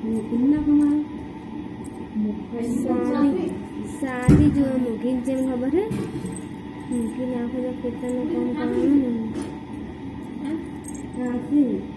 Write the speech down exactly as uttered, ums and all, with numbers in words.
कितना कमाए शादी शादी जो मुखिन से खबर है मुखिन आखो जब कितना काम करना है